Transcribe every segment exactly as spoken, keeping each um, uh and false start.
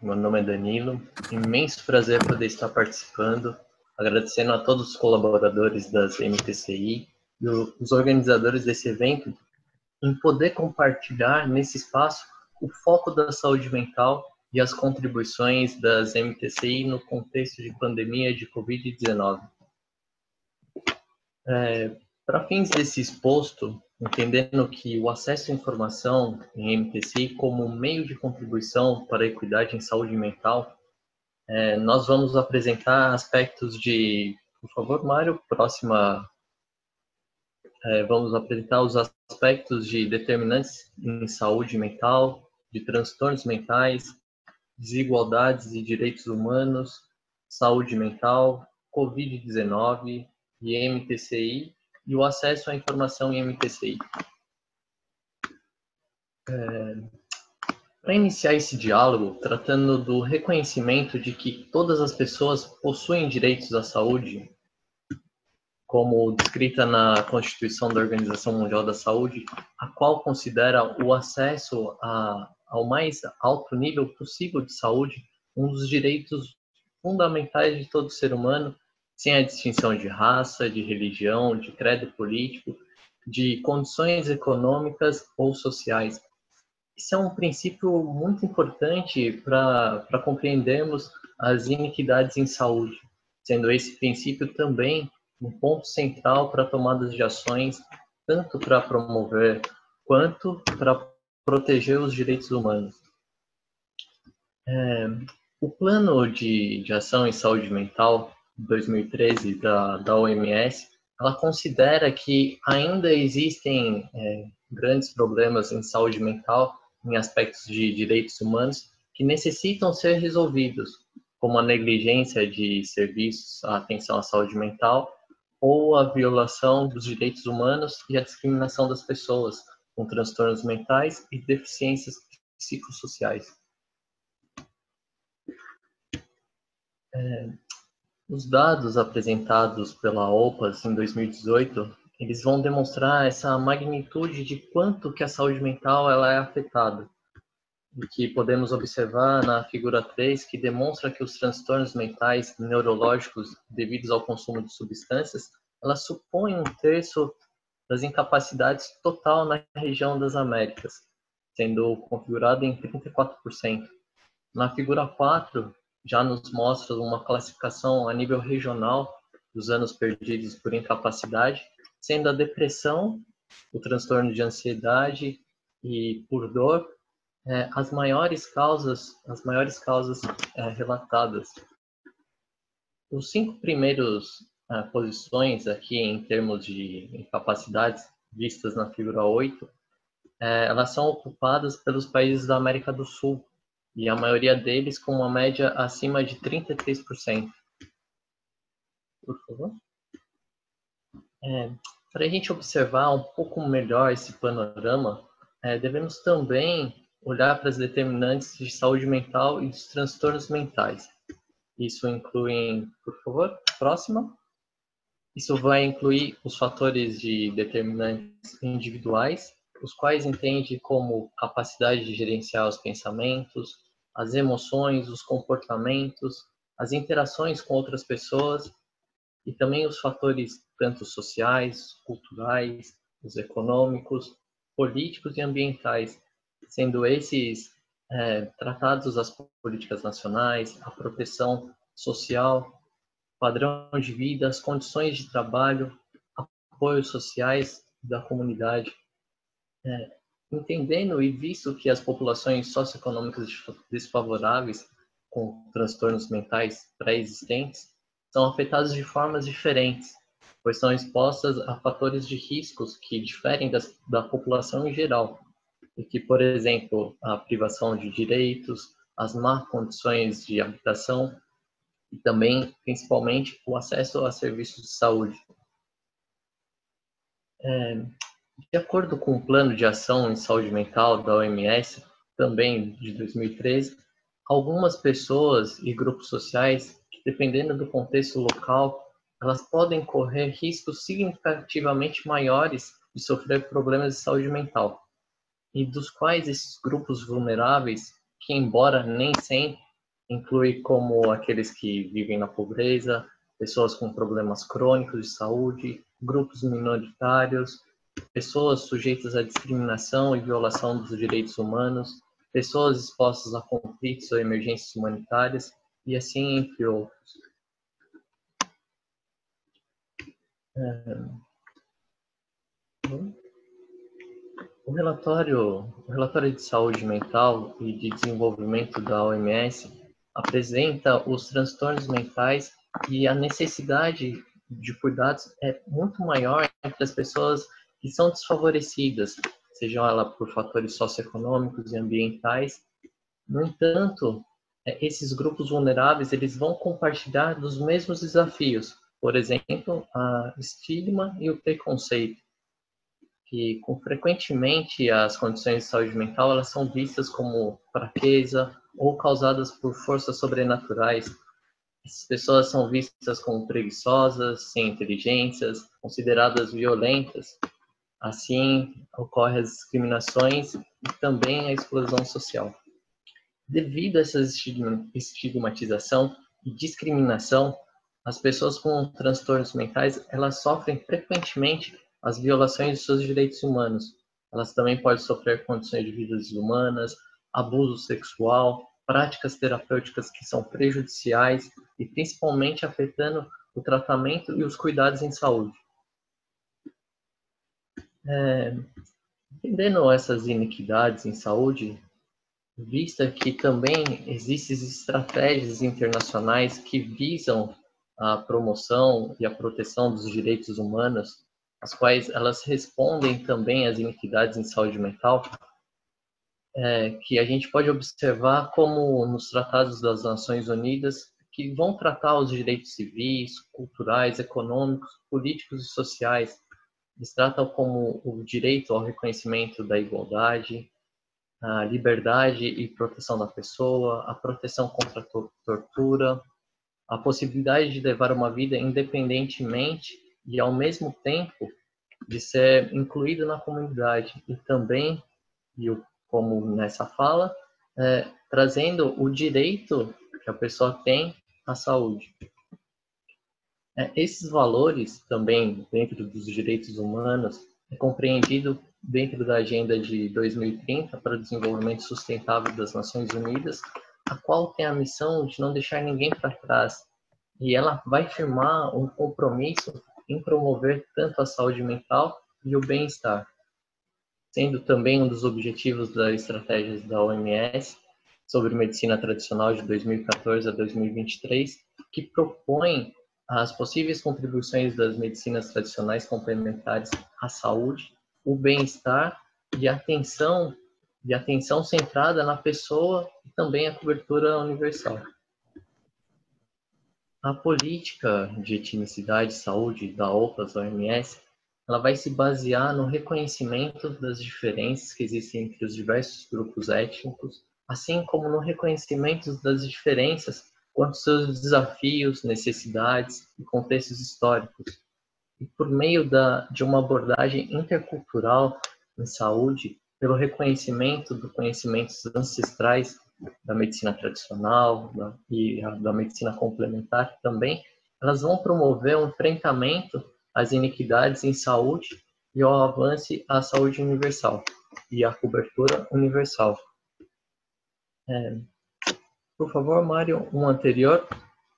meu nome é Danilo, imenso prazer poder estar participando, agradecendo a todos os colaboradores das M T C I e os organizadores desse evento, em poder compartilhar nesse espaço o foco da saúde mental e as contribuições das M T C I no contexto de pandemia de covid dezenove. É, para fins desse exposto, entendendo que o acesso à informação em M T C I como meio de contribuição para a equidade em saúde mental, é, nós vamos apresentar aspectos de... Por favor, Mário, próxima... É, vamos apresentar os aspectos de determinantes em saúde mental, de transtornos mentais, desigualdades e direitos humanos, saúde mental, covid dezenove e M T C I, e o acesso à informação em M T C I. É, para iniciar esse diálogo, tratando do reconhecimento de que todas as pessoas possuem direitos à saúde, como descrita na Constituição da Organização Mundial da Saúde, a qual considera o acesso a, ao mais alto nível possível de saúde um dos direitos fundamentais de todo ser humano, sem a distinção de raça, de religião, de credo político, de condições econômicas ou sociais. Esse é um princípio muito importante para para compreendermos as inequidades em saúde, sendo esse princípio também um ponto central para tomadas de ações, tanto para promover quanto para proteger os direitos humanos. É, o Plano de, de Ação em Saúde Mental dois mil e treze da, da O M S, ela considera que ainda existem é, grandes problemas em saúde mental, em aspectos de direitos humanos, que necessitam ser resolvidos, como a negligência de serviços, a atenção à saúde mental, ou a violação dos direitos humanos e a discriminação das pessoas com transtornos mentais e deficiências psicossociais. É, os dados apresentados pela O P A S em dois mil e dezoito, eles vão demonstrar essa magnitude de quanto que a saúde mental ela é afetada. E que podemos observar na figura três, que demonstra que os transtornos mentais neurológicos devidos ao consumo de substâncias, elas supõem um terço das incapacidades total na região das Américas, sendo configurado em trinta e quatro por cento. Na figura quatro, já nos mostra uma classificação a nível regional dos anos perdidos por incapacidade, sendo a depressão, o transtorno de ansiedade e por dor, é, as maiores causas, as maiores causas é, relatadas. Os cinco primeiros é, posições aqui em termos de incapacidades vistas na figura oito, é, elas são ocupadas pelos países da América do Sul, e a maioria deles com uma média acima de trinta e três por cento. Por favor. É, para a gente observar um pouco melhor esse panorama, é, devemos também olhar para as determinantes de saúde mental e dos transtornos mentais. Isso inclui, por favor, próxima. Isso vai incluir os fatores de determinantes individuais, os quais entende como capacidade de gerenciar os pensamentos, as emoções, os comportamentos, as interações com outras pessoas, e também os fatores tanto sociais, culturais, os econômicos, políticos e ambientais, sendo esses é, tratados as políticas nacionais, a proteção social, padrão de vida, as condições de trabalho, apoios sociais da comunidade. É, entendendo e visto que as populações socioeconômicas desfavoráveis com transtornos mentais pré-existentes são afetadas de formas diferentes, pois são expostas a fatores de riscos que diferem das, da população em geral, e que, por exemplo, a privação de direitos, as más condições de habitação e também, principalmente, o acesso a serviços de saúde. É, de acordo com o Plano de Ação em Saúde Mental da O M S, também de dois mil e treze, algumas pessoas e grupos sociais, dependendo do contexto local, elas podem correr riscos significativamente maiores de sofrer problemas de saúde mental, e dos quais esses grupos vulneráveis, que embora nem sempre inclui como aqueles que vivem na pobreza, pessoas com problemas crônicos de saúde, grupos minoritários, pessoas sujeitas à discriminação e violação dos direitos humanos, pessoas expostas a conflitos ou emergências humanitárias, e assim entre outros. O relatório, o relatório de saúde mental e de desenvolvimento da O M S apresenta os transtornos mentais e a necessidade de cuidados é muito maior entre as pessoas que são desfavorecidas, sejam elas por fatores socioeconômicos e ambientais. No entanto, esses grupos vulneráveis eles vão compartilhar dos mesmos desafios, por exemplo, a estigma e o preconceito, que com frequentemente as condições de saúde mental elas são vistas como fraqueza ou causadas por forças sobrenaturais. Essas pessoas são vistas como preguiçosas, sem inteligências, consideradas violentas. Assim, ocorrem as discriminações e também a exclusão social. Devido a essa estigmatização e discriminação, as pessoas com transtornos mentais elas sofrem frequentemente as violações de seus direitos humanos. Elas também podem sofrer condições de vida desumanas, abuso sexual, práticas terapêuticas que são prejudiciais e principalmente afetando o tratamento e os cuidados em saúde. É, entendendo essas iniquidades em saúde, vista que também existem estratégias internacionais que visam a promoção e a proteção dos direitos humanos, as quais elas respondem também às iniquidades em saúde mental, é, que a gente pode observar como nos tratados das Nações Unidas, que vão tratar os direitos civis, culturais, econômicos, políticos e sociais. Eles tratam como o direito ao reconhecimento da igualdade, a liberdade e proteção da pessoa, a proteção contra a tortura, a possibilidade de levar uma vida independentemente e, ao mesmo tempo, de ser incluído na comunidade. E também, e como nessa fala, é, trazendo o direito que a pessoa tem à saúde. É, esses valores, também, dentro dos direitos humanos, é compreendido dentro da Agenda de dois mil e trinta para o Desenvolvimento Sustentável das Nações Unidas, a qual tem a missão de não deixar ninguém para trás. E ela vai firmar um compromisso em promover tanto a saúde mental e o bem-estar, sendo também um dos objetivos das estratégias da O M S sobre medicina tradicional de dois mil e quatorze a dois mil e vinte e três, que propõe as possíveis contribuições das medicinas tradicionais complementares à saúde, o bem-estar e a atenção, e atenção centrada na pessoa e também a cobertura universal. A política de etnicidade e saúde da O P A S, O M S, ela vai se basear no reconhecimento das diferenças que existem entre os diversos grupos étnicos, assim como no reconhecimento das diferenças quanto aos seus desafios, necessidades e contextos históricos. E por meio da, de uma abordagem intercultural em saúde, pelo reconhecimento dos conhecimentos ancestrais da medicina tradicional da, e a, da medicina complementar também, elas vão promover um enfrentamento às iniquidades em saúde e ao avanço à saúde universal e à cobertura universal. É, por favor, Mário, um anterior,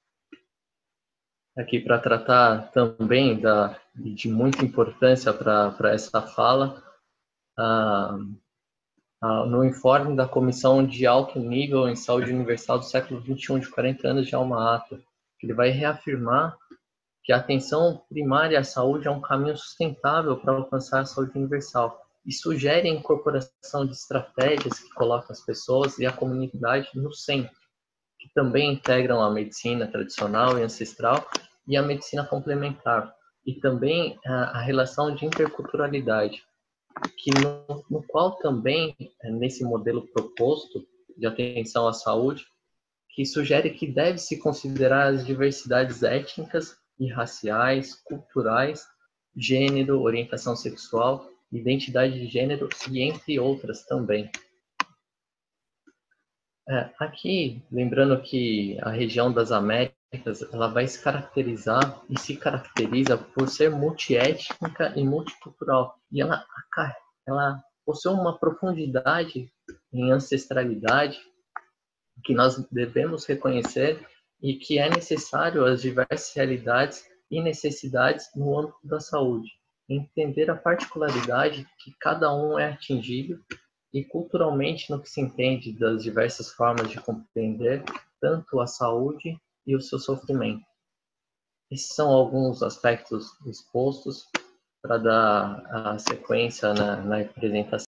aqui para tratar também da, de muita importância para essa fala, ah, ah, no informe da Comissão de Alto Nível em Saúde Universal do século vinte e um, de quarenta anos de Alma Ata, que ele vai reafirmar que a atenção primária à saúde é um caminho sustentável para alcançar a saúde universal e sugere a incorporação de estratégias que colocam as pessoas e a comunidade no centro, que também integram a medicina tradicional e ancestral e a medicina complementar, e também a, a relação de interculturalidade, que no, no qual também, nesse modelo proposto de atenção à saúde, que sugere que deve-se considerar as diversidades étnicas e raciais, culturais, gênero, orientação sexual, identidade de gênero e entre outras também. É, aqui, lembrando que a região das Américas, ela vai se caracterizar e se caracteriza por ser multiétnica e multicultural. E ela, ela possui uma profundidade em ancestralidade que nós devemos reconhecer e que é necessário as diversas realidades e necessidades no âmbito da saúde. Entender a particularidade que cada um é atingido e culturalmente no que se entende das diversas formas de compreender tanto a saúde e o seu sofrimento. Esses são alguns aspectos expostos para dar a sequência na, na apresentação.